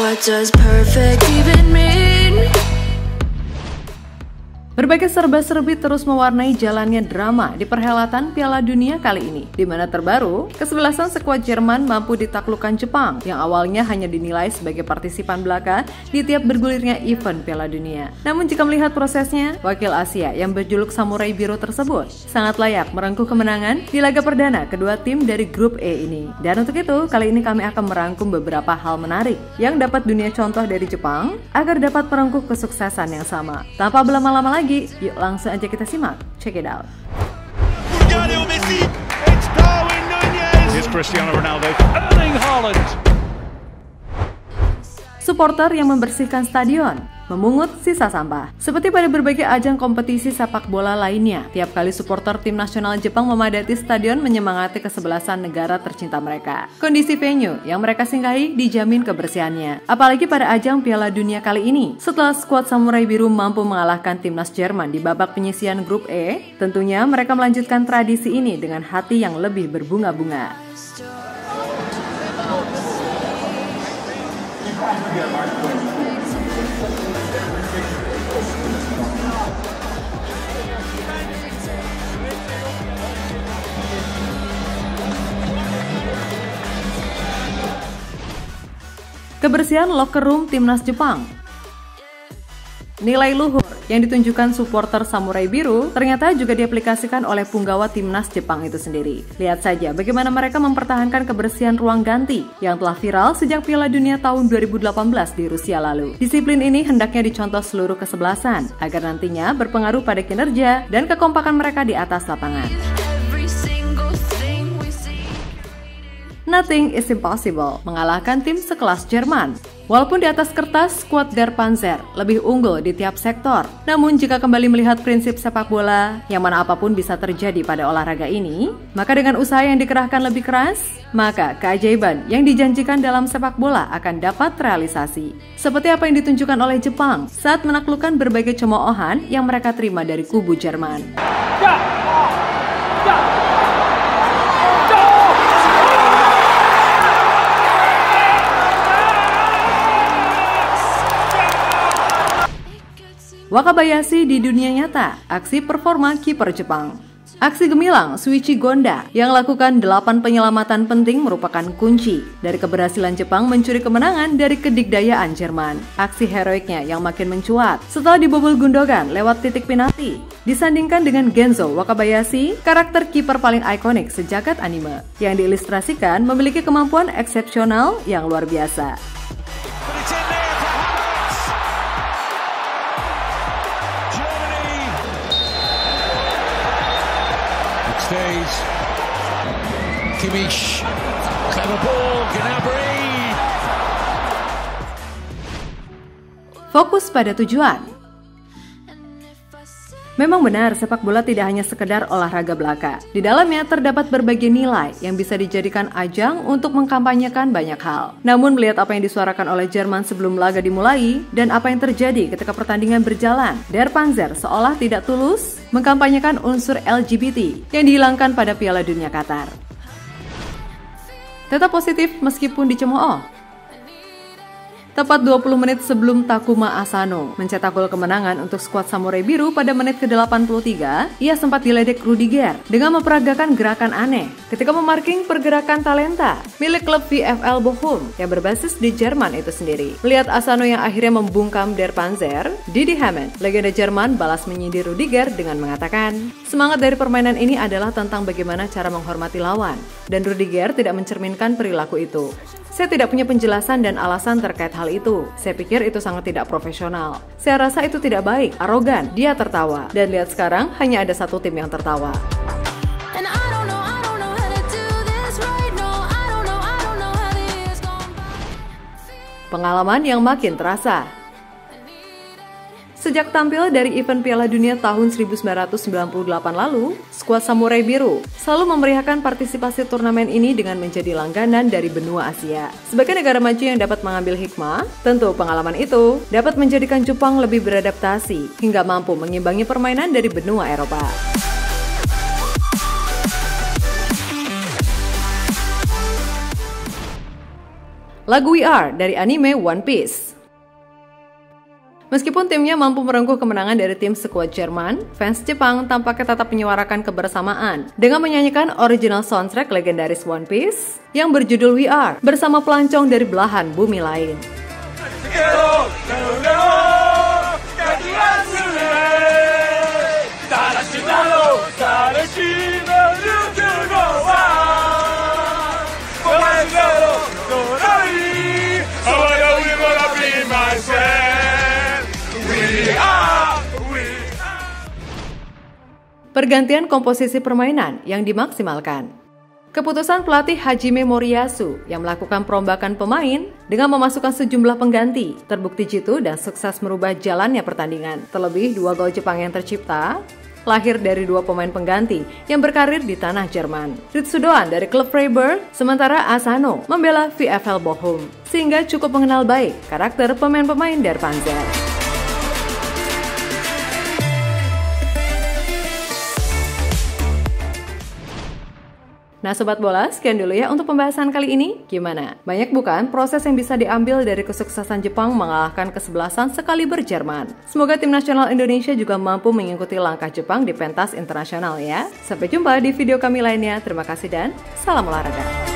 What does perfect even mean? Berbagai serba-serbi terus mewarnai jalannya drama di perhelatan Piala Dunia kali ini, di mana terbaru, kesebelasan skuad Jerman mampu ditaklukkan Jepang yang awalnya hanya dinilai sebagai partisipan belaka di tiap bergulirnya event Piala Dunia. Namun jika melihat prosesnya, wakil Asia yang berjuluk Samurai Biru tersebut sangat layak merengkuh kemenangan di laga perdana kedua tim dari grup E ini. Dan untuk itu, kali ini kami akan merangkum beberapa hal menarik yang dapat dunia contoh dari Jepang agar dapat merengkuh kesuksesan yang sama. Tanpa berlama-lama lagi, yuk langsung aja kita simak. Check it out. Messi, it's Darwin Núñez. Here's Cristiano Ronaldo, Erling Haaland. Supporter yang membersihkan stadion, memungut sisa sampah. Seperti pada berbagai ajang kompetisi sepak bola lainnya, tiap kali supporter tim nasional Jepang memadati stadion menyemangati kesebelasan negara tercinta mereka. Kondisi venue yang mereka singgahi dijamin kebersihannya. Apalagi pada ajang Piala Dunia kali ini, setelah skuad Samurai Biru mampu mengalahkan timnas Jerman di babak penyisihan grup E, tentunya mereka melanjutkan tradisi ini dengan hati yang lebih berbunga-bunga. Kebersihan locker room timnas Jepang. Nilai luhur yang ditunjukkan supporter Samurai Biru ternyata juga diaplikasikan oleh punggawa timnas Jepang itu sendiri. Lihat saja bagaimana mereka mempertahankan kebersihan ruang ganti yang telah viral sejak Piala Dunia tahun 2018 di Rusia lalu. Disiplin ini hendaknya dicontoh seluruh kesebelasan agar nantinya berpengaruh pada kinerja dan kekompakan mereka di atas lapangan. Nothing is impossible mengalahkan tim sekelas Jerman. Walaupun di atas kertas, skuad Der Panzer lebih unggul di tiap sektor. Namun jika kembali melihat prinsip sepak bola, yang mana apapun bisa terjadi pada olahraga ini, maka dengan usaha yang dikerahkan lebih keras, maka keajaiban yang dijanjikan dalam sepak bola akan dapat terrealisasi. Seperti apa yang ditunjukkan oleh Jepang saat menaklukkan berbagai cemoohan yang mereka terima dari kubu Jerman. Wakabayashi di dunia nyata, aksi performa kiper Jepang. Aksi gemilang Shuichi Gonda yang lakukan 8 penyelamatan penting merupakan kunci dari keberhasilan Jepang mencuri kemenangan dari kedikdayaan Jerman. Aksi heroiknya yang makin mencuat setelah dibobol Gundogan lewat titik penalti, disandingkan dengan Genzo Wakabayashi, karakter kiper paling ikonik sejagat anime, yang diilustrasikan memiliki kemampuan eksepsional yang luar biasa. Stays. Kimmich, clever ball, Gnabry. Fokus pada tujuan. Memang benar, sepak bola tidak hanya sekedar olahraga belaka. Di dalamnya terdapat berbagai nilai yang bisa dijadikan ajang untuk mengkampanyekan banyak hal. Namun melihat apa yang disuarakan oleh Jerman sebelum laga dimulai dan apa yang terjadi ketika pertandingan berjalan, Der Panzer seolah tidak tulus mengkampanyekan unsur LGBT yang dihilangkan pada Piala Dunia Qatar. Tetap positif meskipun dicemooh. Tepat 20 menit sebelum Takuma Asano mencetak gol kemenangan untuk skuad Samurai Biru pada menit ke-83, ia sempat diledek Rudiger dengan memperagakan gerakan aneh ketika memarking pergerakan talenta milik klub VfL Bochum yang berbasis di Jerman itu sendiri. Melihat Asano yang akhirnya membungkam Der Panzer, Didi Hamann, legenda Jerman, balas menyindir Rudiger dengan mengatakan, semangat dari permainan ini adalah tentang bagaimana cara menghormati lawan, dan Rudiger tidak mencerminkan perilaku itu. Saya tidak punya penjelasan dan alasan terkait hal itu. Saya pikir itu sangat tidak profesional. Saya rasa itu tidak baik, arogan. Dia tertawa. Dan lihat sekarang, hanya ada satu tim yang tertawa. Pengalaman yang makin terasa. Sejak tampil dari event Piala Dunia tahun 1998 lalu, skuad Samurai Biru selalu memeriahkan partisipasi turnamen ini dengan menjadi langganan dari benua Asia. Sebagai negara maju yang dapat mengambil hikmah, tentu pengalaman itu dapat menjadikan Jepang lebih beradaptasi hingga mampu mengimbangi permainan dari benua Eropa. lagu We Are dari anime One Piece. Meskipun timnya mampu merengkuh kemenangan dari tim sekuat Jerman, fans Jepang tampaknya tetap menyuarakan kebersamaan dengan menyanyikan original soundtrack legendaris One Piece yang berjudul We Are bersama pelancong dari belahan bumi lain. Pergantian komposisi permainan yang dimaksimalkan. Keputusan pelatih Hajime Moriyasu yang melakukan perombakan pemain dengan memasukkan sejumlah pengganti terbukti jitu dan sukses merubah jalannya pertandingan. Terlebih 2 gol Jepang yang tercipta lahir dari 2 pemain pengganti yang berkarir di tanah Jerman. Ritsu Doan dari klub Freiburg, sementara Asano membela VfL Bochum, sehingga cukup mengenal baik karakter pemain-pemain Der Panzer. Nah Sobat Bola, sekian dulu ya untuk pembahasan kali ini. Gimana? Banyak bukan proses yang bisa diambil dari kesuksesan Jepang mengalahkan kesebelasan sekaliber Jerman? Semoga tim nasional Indonesia juga mampu mengikuti langkah Jepang di pentas internasional ya. Sampai jumpa di video kami lainnya. Terima kasih dan salam olahraga.